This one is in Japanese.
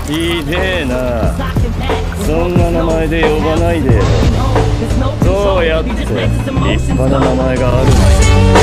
ひでえな。そんな名前で呼ばないでよ。どうやって立派な名前があるの？